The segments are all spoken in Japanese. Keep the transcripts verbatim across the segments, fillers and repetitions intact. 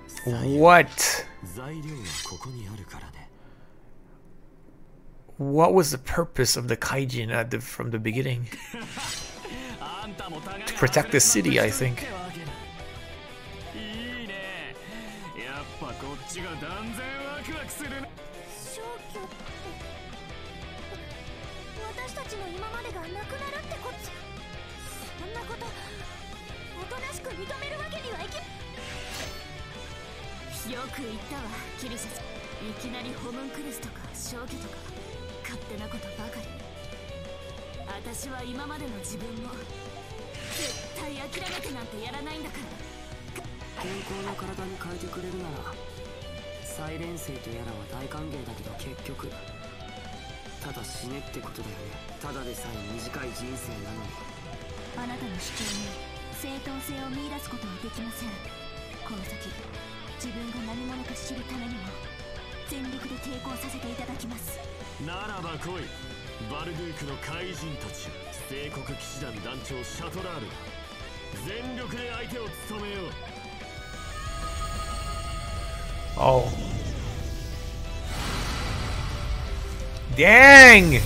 What? What was the purpose of the Kaijin at the, from the beginning? To protect the city, I think. Oh. Dang!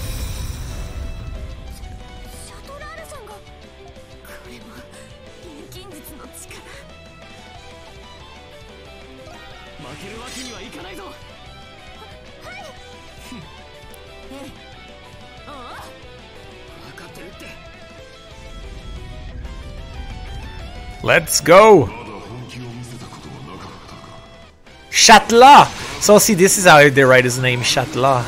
Let's go! Shatla! So see, this is how they write his name, Shatla.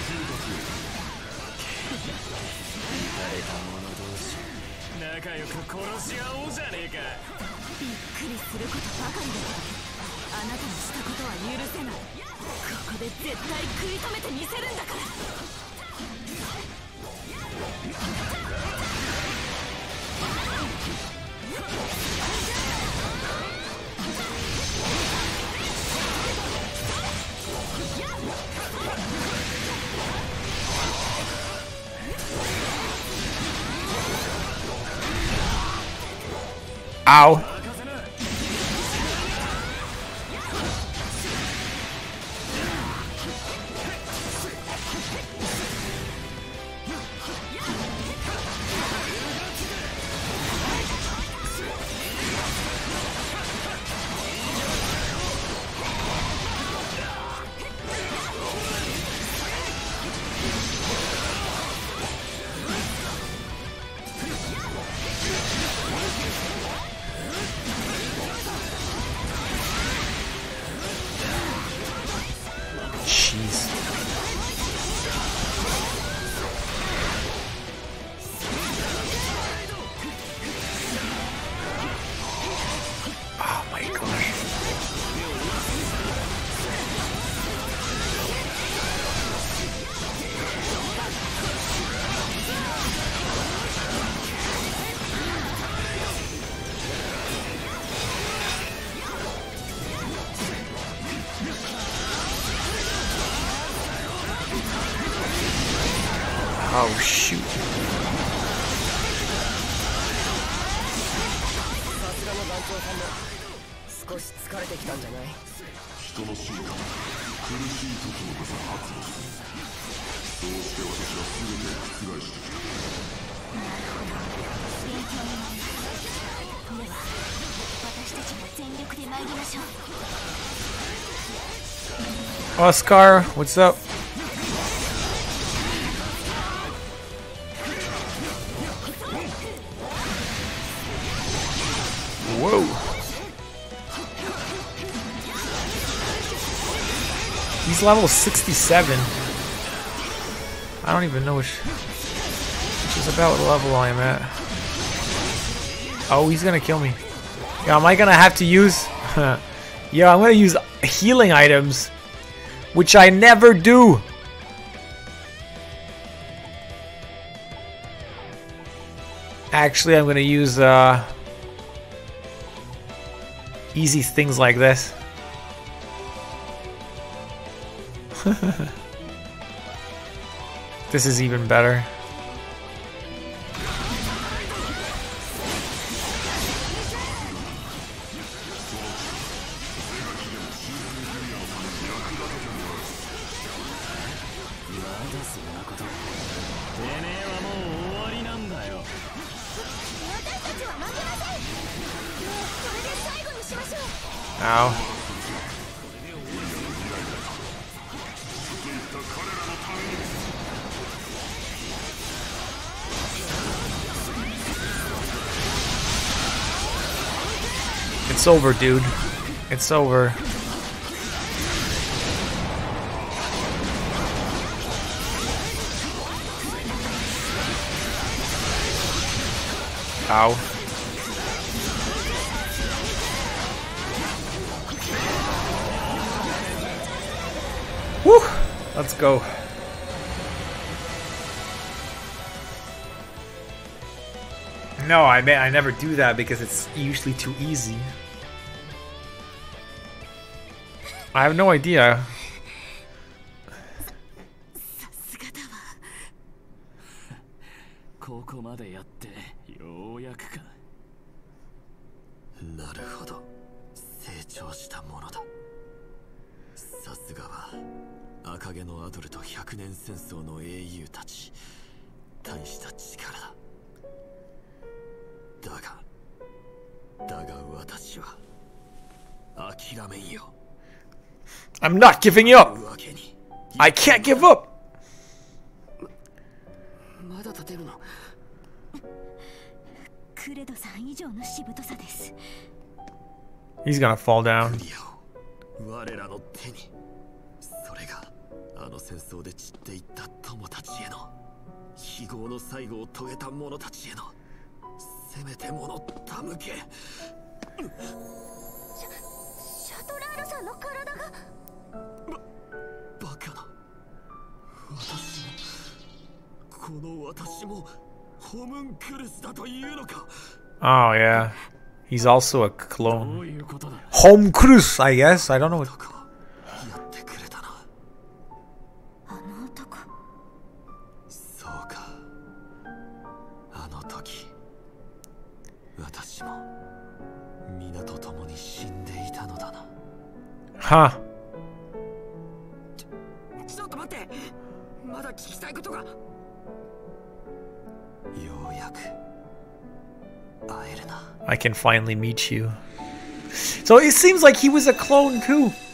Ow. Oh shoot. Oscar, what's up? Whoa. He's level sixty-seven. I don't even know which, which is about what level I am at. Oh, he's gonna kill me. Yeah, am I gonna have to use... Yeah, I'm gonna use healing items, which I never do. Actually, I'm gonna use uh, easy things like this. This is even better. Ow. It's over, dude. It's over. Ow. Woo! Let's go. No, I may I never do that because it's usually too easy. I have no idea. ここまでやってようやくか。なるほど、成長したものだ。さすがは赤毛のアドルと百年戦争の英雄たち、大した力だ。だがだが私は諦めんよ。 I'm not giving you up. I can't give up. まだ立てるの。 クレドさん以上のしぶとさです。 He's gonna fall down. 我らの手に、それがあの戦争で散っていった友たちへの、非業の最後を遂げた者たちへのせめてもの手向け。シャトラールさんの体が。 バカな。私もこの私もホムンクルスだというのか。 Oh yeah, he's also a clone. Homunculus, I guess. I don't know what. やってくれたな。 あの男。 そうか。あの時私も皆と共に死んでいたのだな。 Huh. ちょっと待って、まだ聞きたいことが。ようやく会えるな。 I can finally meet you. So it seems like he was a clone too.